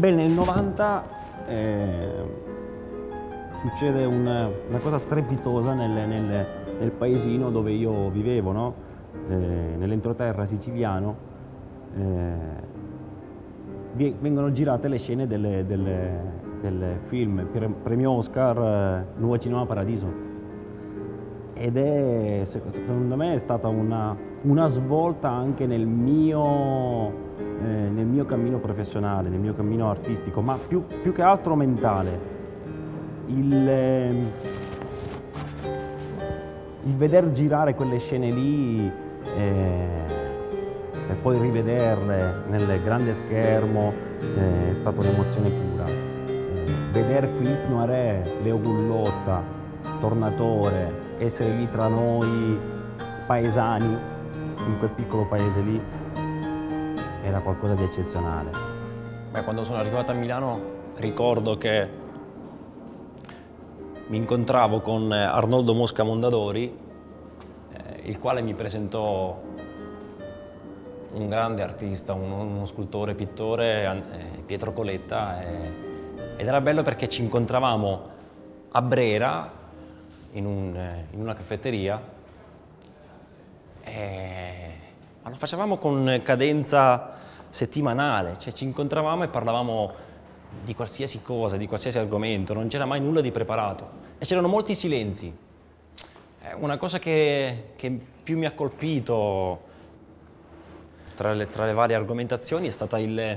Beh, nel 90 succede una cosa strepitosa nel paesino dove io vivevo, no? Nell'entroterra siciliano vengono girate le scene del film premio Oscar Nuovo Cinema Paradiso. Ed è, secondo me, è stata una svolta anche nel mio cammino professionale, nel mio cammino artistico, ma più che altro mentale. Il veder girare quelle scene lì e poi rivederle nel grande schermo è stata un'emozione pura. Vedere Philippe Noiret, Leo Gullotta, Tornatore, essere lì tra noi paesani, in quel piccolo paese lì, era qualcosa di eccezionale. Beh, quando sono arrivato a Milano ricordo che mi incontravo con Arnoldo Mosca Mondadori, il quale mi presentò un grande artista, uno scultore, pittore, Pietro Coletta, ed era bello perché ci incontravamo a Brera in una caffetteria, ma lo facevamo con cadenza settimanale, cioè ci incontravamo e parlavamo di qualsiasi cosa, di qualsiasi argomento, non c'era mai nulla di preparato e c'erano molti silenzi. Una cosa che più mi ha colpito tra le varie argomentazioni è stata il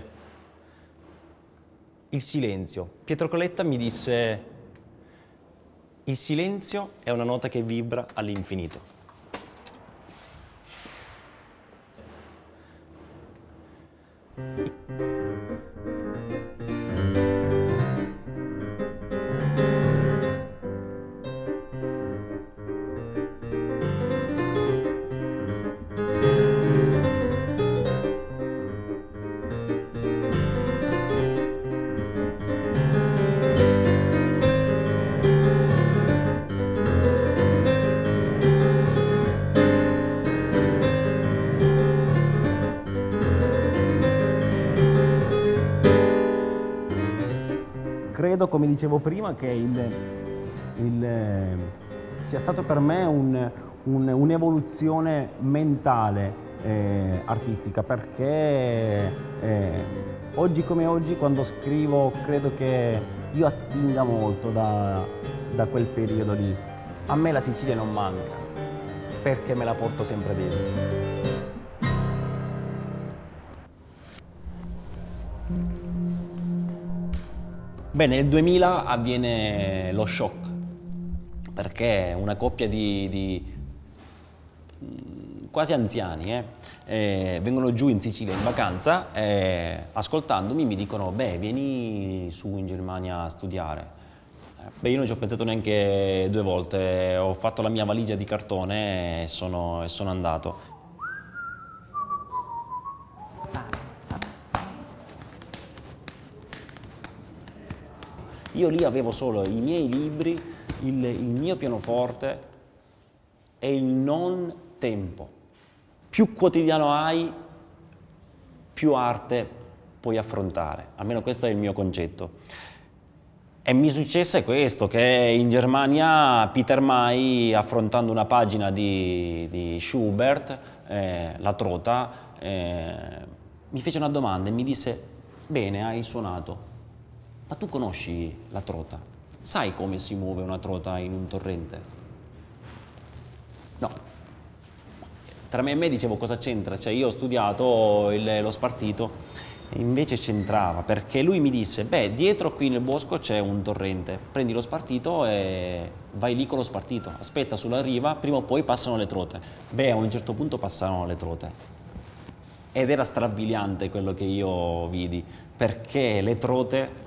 silenzio. Pietro Coletta mi disse: il silenzio è una nota che vibra all'infinito. Credo, come dicevo prima, che sia stato per me un'evoluzione mentale artistica, perché oggi come oggi, quando scrivo, credo che io attinga molto da quel periodo lì. A me la Sicilia non manca, perché me la porto sempre dentro. Beh, nel 2000 avviene lo shock, perché una coppia di quasi anziani vengono giù in Sicilia in vacanza e ascoltandomi mi dicono: beh, vieni su in Germania a studiare. Beh, io non ci ho pensato neanche due volte, ho fatto la mia valigia di cartone e sono andato. Io lì avevo solo i miei libri, il mio pianoforte e il non tempo. Più quotidiano hai, più arte puoi affrontare. Almeno questo è il mio concetto. E mi successe questo, che in Germania Peter May, affrontando una pagina di Schubert, La Trota, mi fece una domanda e mi disse: bene, hai suonato. Ma tu conosci la trota? Sai come si muove una trota in un torrente? No. Tra me e me dicevo: cosa c'entra? Cioè, io ho studiato lo spartito e invece c'entrava, perché lui mi disse: beh, dietro qui nel bosco c'è un torrente, prendi lo spartito e vai lì con lo spartito, aspetta sulla riva, prima o poi passano le trote. Beh, a un certo punto passarono le trote. Ed era strabiliante quello che io vidi, perché le trote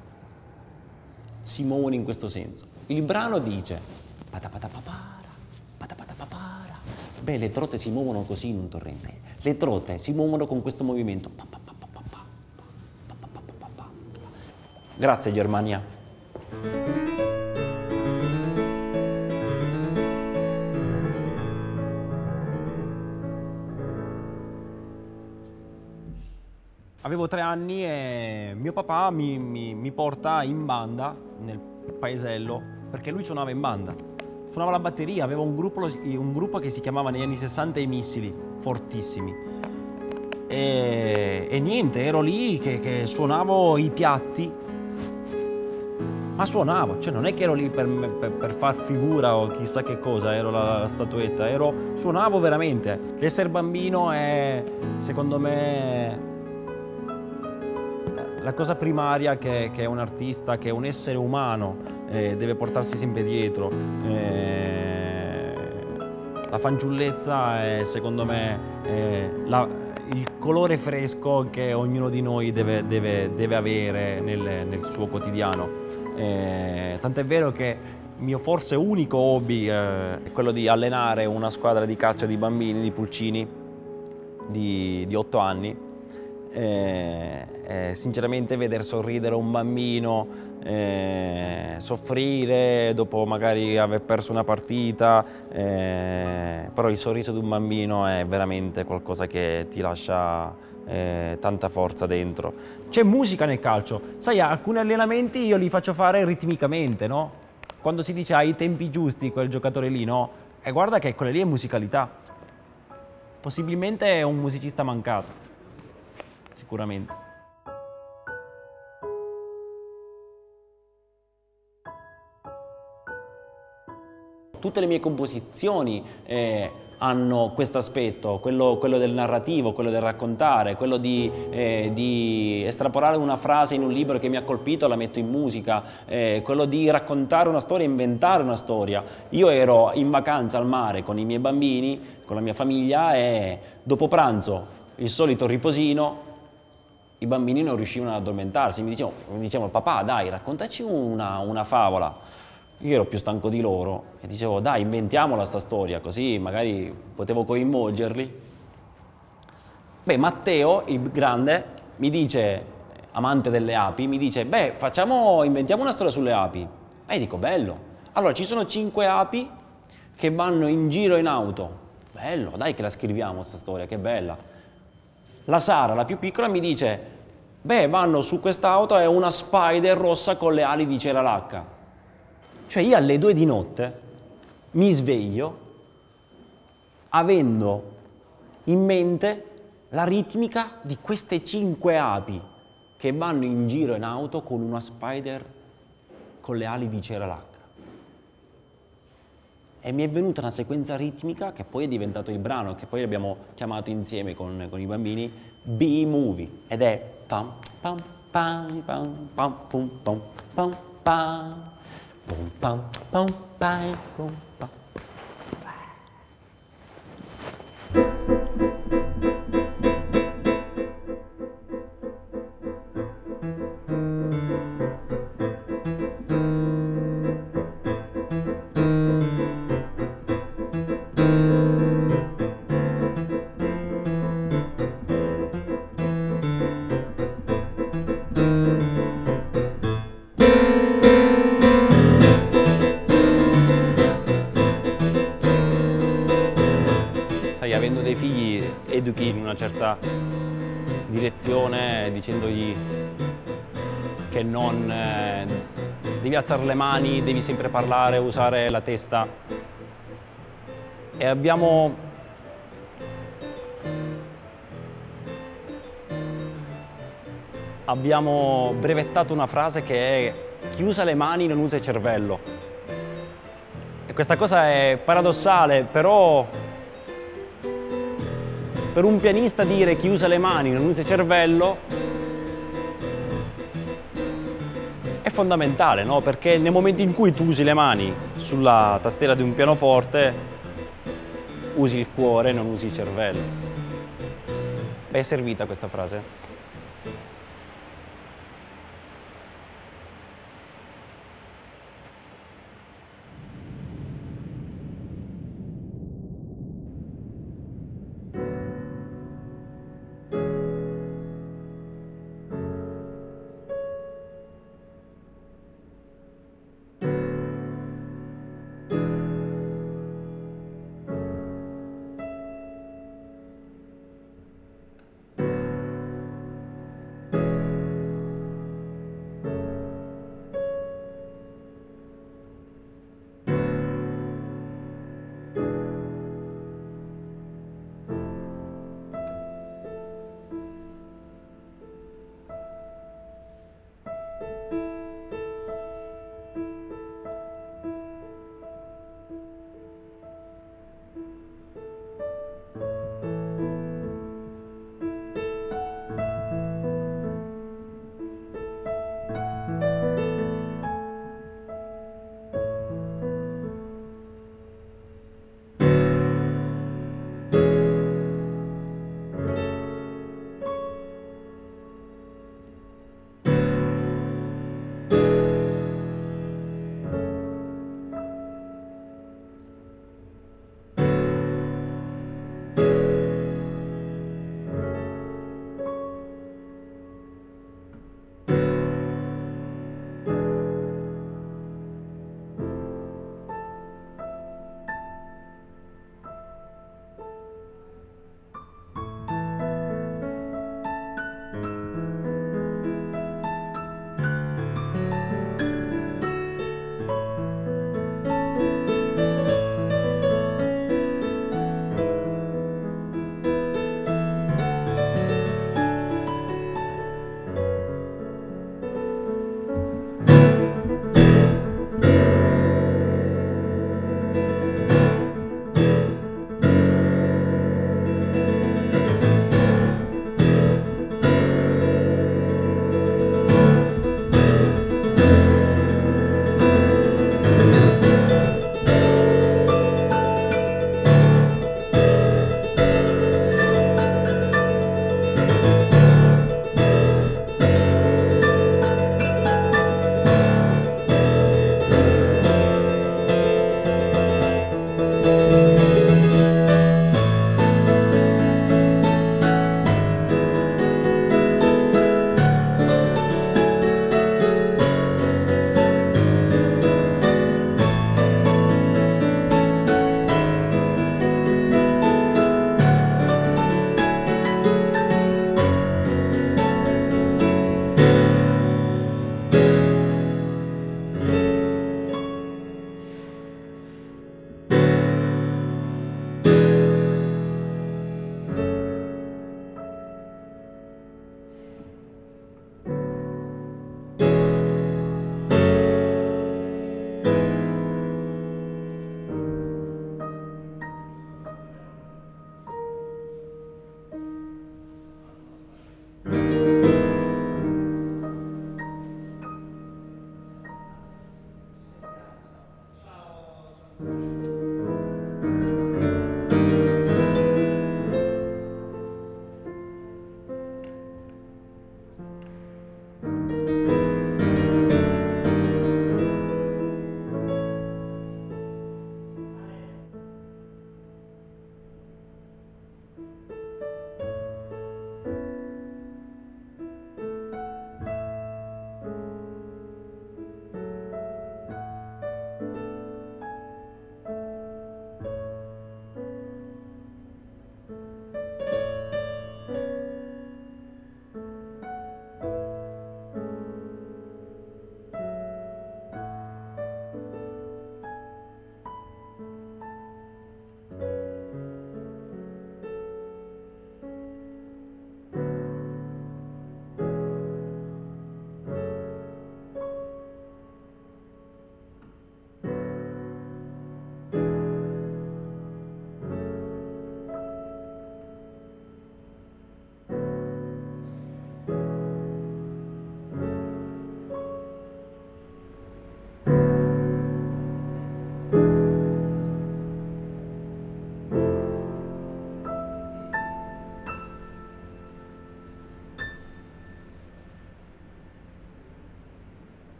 si muovono in questo senso. Il brano dice: patapatapapara, patapatapapara. Beh, le trote si muovono così in un torrente. Le trote si muovono con questo movimento. Grazie Germania. avevo 3 anni e mio papà mi porta in banda nel paesello perché lui suonava in banda. Suonava la batteria, aveva un gruppo che si chiamava negli anni 60 I Missili, fortissimi. E niente, ero lì che suonavo i piatti, ma suonavo, cioè non è che ero lì per far figura o chissà che cosa, ero la statuetta, suonavo veramente. L'essere bambino è, secondo me, la cosa primaria che un artista, che un essere umano deve portarsi sempre dietro. La fanciullezza è, secondo me, il colore fresco che ognuno di noi deve avere nel suo quotidiano. Tant'è vero che il mio forse unico hobby è quello di allenare una squadra di calcio di bambini, di pulcini di 8 anni. Sinceramente vedere sorridere un bambino, soffrire dopo magari aver perso una partita, però il sorriso di un bambino è veramente qualcosa che ti lascia tanta forza dentro. C'è musica nel calcio, sai, alcuni allenamenti io li faccio fare ritmicamente, no? Quando si dice ai tempi giusti quel giocatore lì, no? E guarda che quella lì è musicalità. Possibilmente è un musicista mancato, sicuramente. Tutte le mie composizioni hanno questo aspetto, quello del narrativo, quello del raccontare, quello di estrapolare una frase in un libro che mi ha colpito, la metto in musica, quello di raccontare una storia, inventare una storia. Io ero in vacanza al mare con i miei bambini, con la mia famiglia, e dopo pranzo, il solito riposino, i bambini non riuscivano ad addormentarsi, mi dicevano papà dai raccontaci una favola. Io ero più stanco di loro e dicevo dai inventiamola sta storia, così magari potevo coinvolgerli. Beh, Matteo, il grande, mi dice, amante delle api, mi dice beh inventiamo una storia sulle api. E io dico bello. Allora ci sono 5 api che vanno in giro in auto. Bello, dai che la scriviamo sta storia, che bella. La Sara, la più piccola, mi dice beh vanno su quest'auto e una spider rossa con le ali di ceralacca. Cioè io alle 2 di notte mi sveglio avendo in mente la ritmica di queste 5 api che vanno in giro in auto con una spider con le ali di ceralacca. E mi è venuta una sequenza ritmica che poi è diventato il brano, che poi abbiamo chiamato insieme con i bambini B-Movie, ed è pam pam pam pam pam pum pam pam pam. Pum, pam, pam, pam, pum, pam. Avendo dei figli educhi in una certa direzione, dicendogli che non devi alzare le mani, devi sempre parlare, usare la testa. E abbiamo brevettato una frase che è chi usa le mani non usa il cervello. E questa cosa è paradossale, però per un pianista dire chi usa le mani non usa il cervello è fondamentale, no? Perché nel momento in cui tu usi le mani sulla tastiera di un pianoforte usi il cuore, non usi il cervello. Beh, è servita questa frase? Ciao.